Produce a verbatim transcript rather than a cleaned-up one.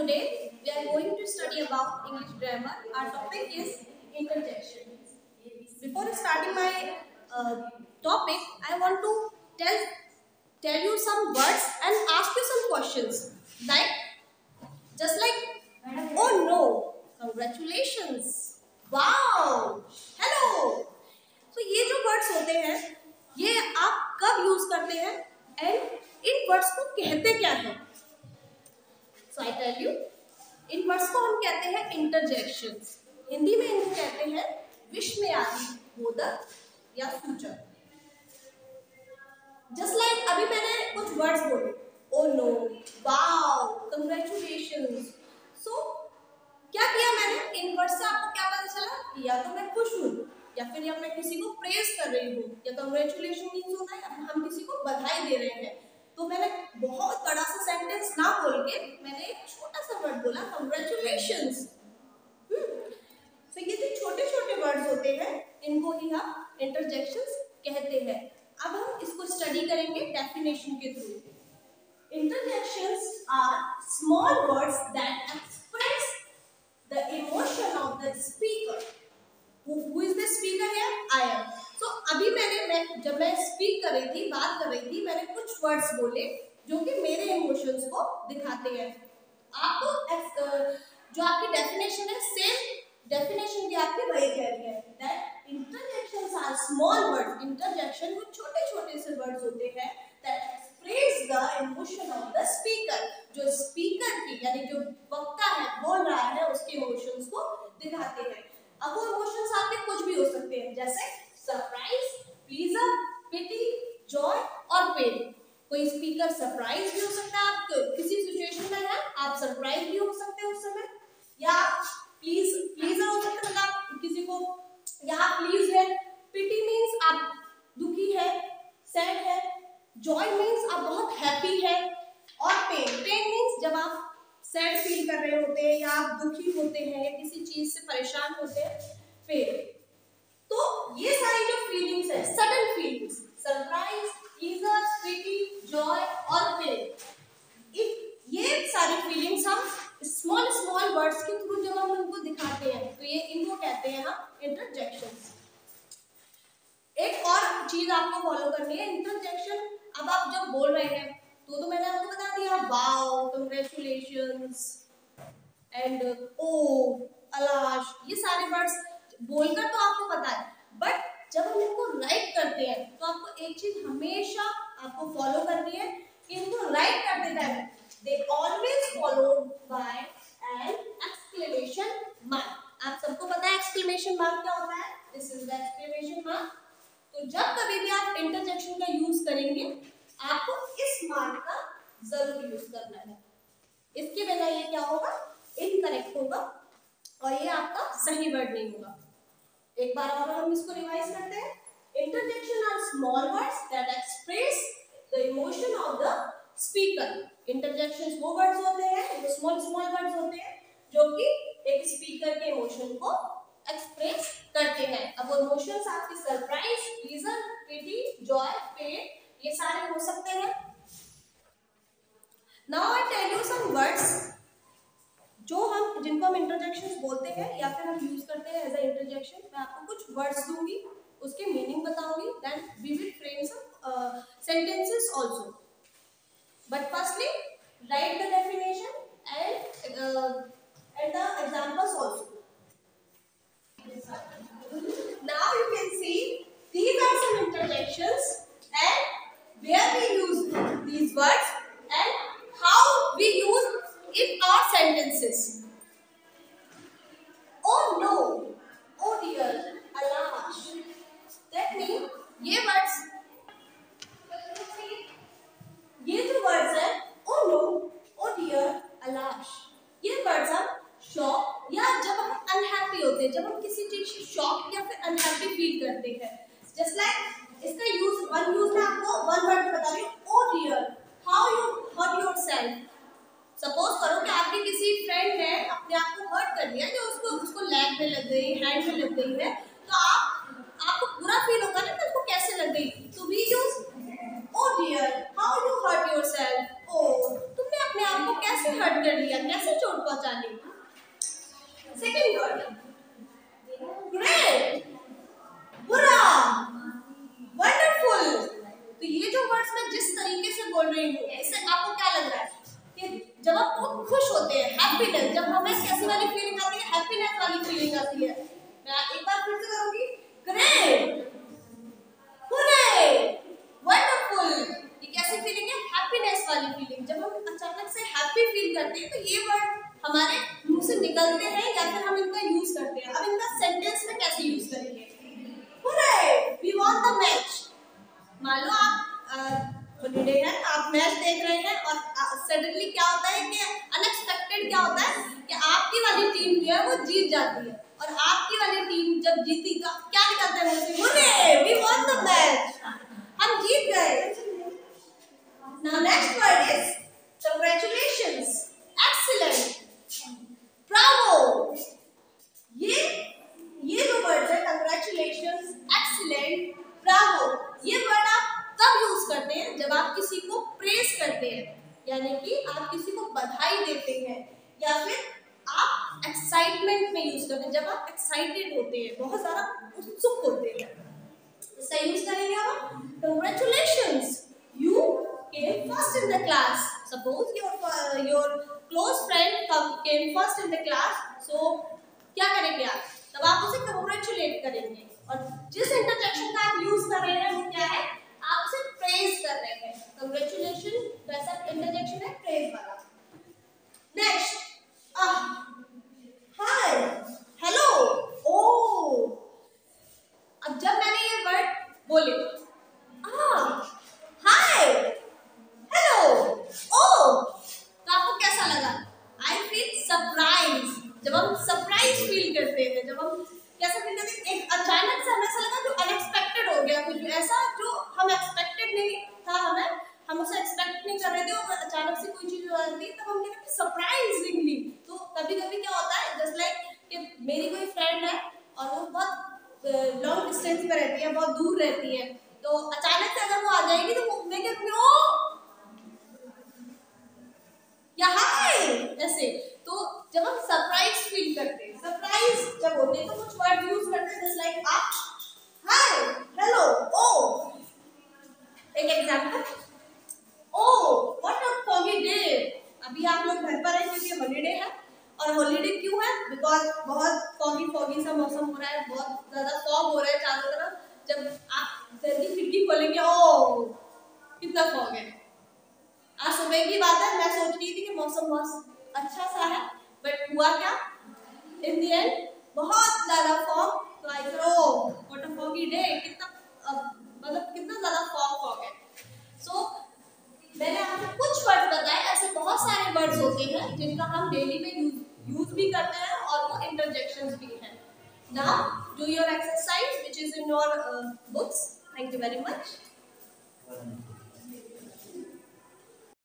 Today we are going to study about English grammar. Our topic is interjection. Before starting my uh, topic, I want to tell tell you some words and ask you some questions. Like, just like, oh no, congratulations, wow, hello. तो ये जो words होते हैं, ये आप कब use करते हैं एंड इन वर्ड्स को कहते क्या है? सो आई टेल यू, इन वर्ड्स को हम कहते हैं इंटरजेक्शंस। हिंदी में इनको कहते हैं विस्मय आदि बोधक या सूचक। जस्ट लाइक like, अभी मैंने कुछ वर्ड्स बोले, oh no, wow, congratulations. So क्या किया मैंने? इन वर्ड्स से आपको क्या पता चला? या तो मैं खुश हूँ, या फिर या मैं किसी को प्रेज कर रही हूँ, या कंग्रेचुलेशन मीन्स होता है हम किसी को बधाई दे रहे हैं। तो मैंने बहुत बड़ा सा सेंटेंस ना बोल के मैंने एक छोटा सा वर्ड बोला, कंग्रेचुलेशंस। तो ये जो छोटे छोटे वर्ड्स होते हैं, इनको ही हम इंटरजेक्शंस कहते हैं। अब हम इसको स्टडी करेंगे डेफिनेशन के through. Interjections are small words that express the emotion of the speaker. Who is the speaker here? I am. So अभी मैंने मैं जब मैं स्पीक कर रही थी, बात कर रही थी, मैंने कुछ वर्ड्स बोले जो कि मेरे इमोशंस को दिखाते हैं। आपको जो आपकी डेफिनेशन है, सेम डेफिनेशन भी आपकी वही कह रही है that interjections are small words. Interjection वो छोटे छोटे से वर्ड्स होते हैं that express the emotion of the speaker. जो स्पीकर की यानी जो वक्ता है, बोल रहा है, उसके इमोशंस को दिखाते हैं। अब वो इमोशंस आपके कुछ भी हो सकते हैं, जैसे सरप्राइज, प्लीजर, पिटी, जॉय और पेन। कोई स्पीकर सरप्राइज भी हो सकता है, आप किसी सिचुएशन में है, आप सरप्राइज भी हो सकते हैं उस समय, या प्लीज प्लीजर हो सकता है, मतलब आप किसी को यहाँ प्लीज है। पिटी मीन्स आप दुखी है, सैड है। जॉय मीन्स आप बहुत हैप्पी है। और पेन पेन मीन्स जब आप सैड फील कर रहे होते हैं, या आप दुखी होते हैं, या किसी चीज से परेशान होते हैं, फिर तो ये सारी जो फीलिंग्स है, sudden feelings, surprise, pleasure, pity, joy और पेन, ये सारी फीलिंग्स हम स्मॉल स्मॉल वर्ड्स के थ्रू जब हम उनको दिखाते हैं, तो ये इनको कहते हैं हम इंटरजेक्शंस। एक और चीज आपको फॉलो करनी है, इंटरजेक्शन। अब आप जब बोल रहे हैं तो तो मैंने आपको बता दिया, wow, congratulations and oh, alas, ये सारे वर्ड्स बोलकर तो आपको पता है, बट जब हम इनको राइट करते हैं तो आपको एक चीज हमेशा आपको फॉलो करनी है कि इनको राइट करते time they always followed by an exclamation mark. आप सबको पता है एक्सक्लेमेशन मार्क क्या होता है? This is the exclamation mark. तो जब कभी भी आप इंटरजेक्शन का यूज करेंगे, आपको इस मार्क का जरूर यूज करना है। इसके बिना ये क्या होगा? इनकरेक्ट होगा और ये आपका सही वर्ड नहीं होगा। एक बार और हम इसको रिवाइज करते हैं। Interjection are small words that express the emotion of the speaker. Interjections वो वर्ड्स होते हैं, वो स्मॉल स्मॉल वर्ड्स होते हैं जो कि एक स्पीकर के इमोशन को एक्सप्रेस करते हैं। अब वो इमोशंस आपके surprise, pleasure, pity, joy, pain, ये सारे हो सकते हैं। Now I tell you some words जो हम जिनको हम इंटरजेक्शंस बोलते हैं या फिर हम यूज करते हैं एज अ इंटरजेक्शन। मैं आपको कुछ वर्ड्स दूंगी, उसके मीनिंग बताऊंगी, then we will frame some sentences also. But firstly write the definition and and the examples also. Now you can see these are some interjections and where we use these words and how we use in our sentences. Oh no, oh dear, alas. That means ये words, ये जो words है, oh no, oh dear, alas, ये words हम shock या जब हम unhappy होते हैं, जब हम किसी चीज से शॉक या फिर अनहैप्पी फील करते हैं, जस्ट लाइक इसका यूज वन यूज में आपको वन वर्ड बता रही हूँ, oh dear, how you hurt yourself. Suppose करो कि आपकी किसी फ्रेंड ने अपने आप को हर्ट कर दिया, जो उसको उसको लेग में लग गई, हैंड में लग गई है, तो आप आपको बुरा फील होगा ना कि उसको कैसे लग गई। तो we use oh dear, how you hurt yourself. Oh, तुमने अपने आप को कैसे हर्ट कर लिया, कैसे चोट मैं जिस तरीके से बोल रही हूँ इससे आपको क्या लग रहा है कि जब आप बहुत खुश होते हैं, हैप्पीनेस, जब हमें कैसी वाली फीलिंग आती है, हैप्पीनेस वाली फीलिंग आती है। मैं एक बार फिर से करूंगी, ग्रेट, हुर्रे, वंडरफुल। ये कैसी फीलिंग है? हैप्पीनेस वाली फीलिंग। जब हम अचानक से हैप्पी फील करते हैं तो ये वर्ड हमारे मुंह से निकलते हैं या फिर हम इनका यूज करते हैं। अब इनका सेंटेंस में कैसे यूज करेंगे? Hurray, we won the match. मान लो आप हॉलीडे है, आप मैच देख रहे हैं और सडनली क्या होता है कि अनएक्सपेक्टेड क्या होता है कि आपकी वाली टीम जो है वो जीत जाती है, और आपकी वाली टीम जब जीती तो क्या निकलता है मुंह से? Hurray, we won the match, हम जीत गए। Now next word is congratulations, excellent, bravo. ये ये जो वर्ड है कांग्रेचुलेशंस, एक्सीलेंट, ब्रावो, ये वर्ड आप तब यूज करते हैं जब आप किसी को प्रेज करते हैं, यानी कि आप किसी को बधाई देते हैं, या फिर आप एक्साइटमेंट में यूज करते हैं, जब आप एक्साइटेड होते हैं, बहुत ज्यादा उत्सुक होते हैं। इसका यूज करेंगे आप, congratulations, you came first in the class. Suppose your your close friend came first in the class, so क्या करेंगे आप? तब आप उसे कांग्रेचुलेट करेंगे, और जिस इंटरजेक्शन का आप यूज कर रहे हैं वो क्या है? आप उसे प्रेज कर रहे हैं। कांग्रेचुलेशन वैसा इंटरजेक्शन है, प्रेज वाला। Next, hi, hello, oh. अब जब मैंने ये वर्ड बोले, हाय, हेलो, ओ, तो आपको कैसा लगा? I feel surprise. जब हम सरप्राइज फील करते हैं, जब हम कैसा फील करते हैं? एक अचानक से हमें ऐसा लगा जो अनएक्सपेक्टेड हो गया, कुछ ऐसा जो हम एक्सपेक्टेड नहीं था, हमें हम उसे एक्सपेक्ट नहीं कर रहे थे और अचानक से कोई चीज हो जाती है, तब हम कहते हैं सरप्राइजिंगली। तो कभी कभी क्या होता है, जस्ट लाइक कि मेरी कोई फ्रेंड है और वो बहुत लॉन्ग डिस्टेंस पे रहती है, बहुत दूर रहती है, तो अचानक से अगर वो आ जाएगी तो वो मैं कहती हूँ ओ या हाय, ऐसे। तो जब हम सरप्राइज फील करते हैं, सरप्राइज जब होते हैं, तो कुछ वर्ड यूज करते हैं जस्ट लाइक आप, हाय, हेलो, ओ। एक example, oh what a foggy day. अभी आप लोग घर पर हैं क्योंकि हॉलीडे है, और हॉलीडे क्यों है? बिकॉज बहुत फॉगी फॉगी सा मौसम हो रहा है, बहुत ज्यादा फॉग हो रहा है चारों तरफ। जब आप घर की खिड़की खोलेंगे, ओ कितना फॉग है। आज सुबह की बात है, मैं सोच रही थी कि मौसम बहुत अच्छा सा है, बट हुआ क्या? इन द एंड बहुत ज्यादा फॉग। तो I said oh what a foggy day, कितना मतलब कितना ज्यादा फॉग फॉग है। सो so, मैंने आपको कुछ वर्ड बताए, ऐसे बहुत सारे वर्ड्स होते हैं जिनका हम डेली में यूज यूज भी करते हैं और वो इंटरजेक्शंस भी हैं। Now do your exercise which is in your books. Thank you very much.